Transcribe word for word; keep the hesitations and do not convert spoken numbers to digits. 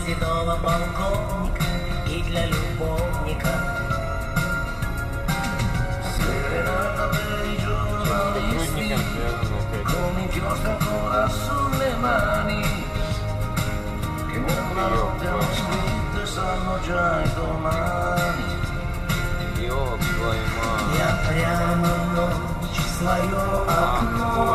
святого полковника и для любовника. Serenata per i giornalisti, con inchiostro ancora sulle mani, che nella notte hanno scritto e sanno già i domani. Ёб твою мать. Я прямо в ночь свое окно